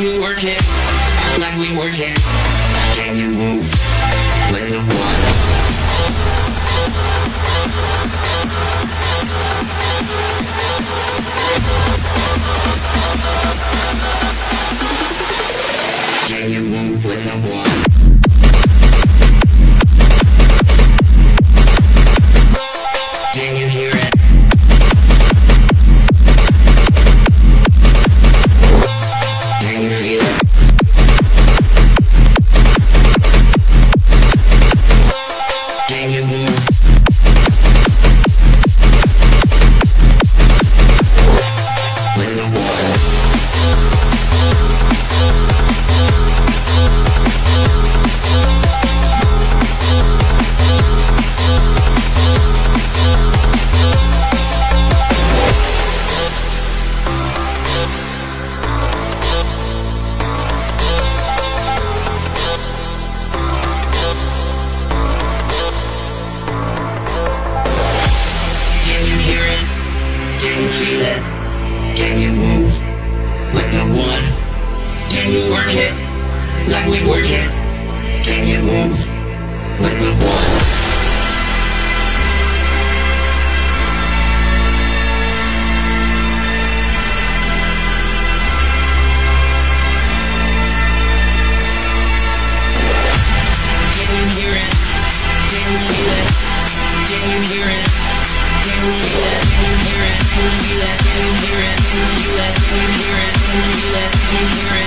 you work it like we work it? Can you move with the one? Can you move with the one? Can you hear it? Can you feel it? Can you move? With the one? Can you feel it? Can you move with the one? Can you work it like we work it? Can you move with the one? Can you hear it? Can you feel it? Can you hear it? Can you feel it? Can you hear it? Can you feel it? Can you hear it? Can you feel it? Can you hear it? Can you feel it? Can you hear it?